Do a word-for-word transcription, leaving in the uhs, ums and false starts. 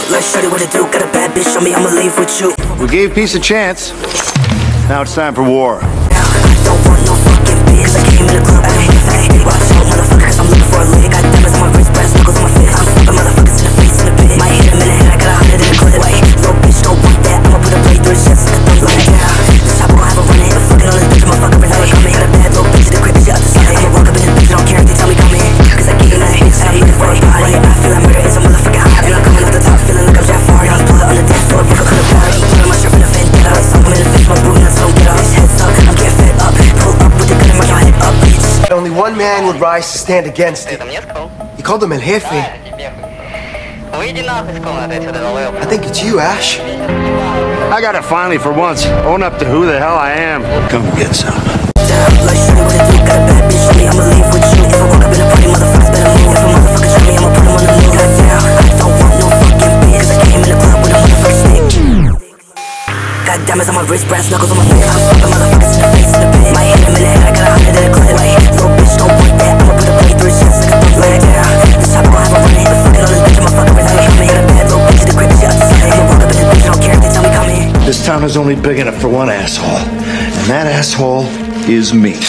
like shorty, what to do? Got a bad bitch on me, I'ma leave with you. We gave peace a chance. Now it's time for war. I don't want no fucking bitch. I came in the club, ay, ay, watch out, motherfucker, cause I'm looking for a lick. Got diamonds on my wrist, brass knuckles on my fist. I'm slapping motherfuckers in the face in the pit. Might hit him in the head, I got a hundred in the clip. Wait, little bitch, don't want that. I'ma put a blade through his chest like a thumb like yeah. This chopper gon' have a running, and fucking on this bitch, motherfucker, is how they coming. Got a bad little bitch in the crib, she up to something. I'ma walk up in this bitch, I don't care if they tell me come in. Cause I gave him that bitch, and I'm looking for a body. I feel like murder is a motherfucking hot. And I'm coming off the top, feeling like I'm Jafar. Young pull it on the dance floor, broke a clip party. Put on my shirt for the vendetta. Like something in the face, my boot nuts don't get off. His head's up, I'm getting fed up. Pull up with the gun and march my head up, bitch. Only one man would rise to stand against it. He called him El Jefe. I think it's you, Ash. I gotta finally, for once, own up to who the hell I am. Come get some. Like shorty, what to do? Got a bad bitch on me, I'ma leave with you. If I walk up in the party, motherfuckers better move. If a motherfucker try me, I'ma put him on the news. Goddamn, I don't want no fucking bitch. Cause I came in the club with a motherfucking stick. Got diamonds on my wrist, brass knuckles on my fist. I'm slapping motherfuckers in the face in the pit. Might hit him in the head, I got a hundred in the clip. Wait, little bitch, don't want that. I'ma put a blade through his chest like a thumb like yeah. This chopper gon' have a running, and fucking on this bitch, motherfucker, is how they coming. Got a bad little bitch in the crib, she up to something. I'ma walk up in this bitch, I don't care if they tell me come in. This town is only big enough for one asshole, and that asshole is me.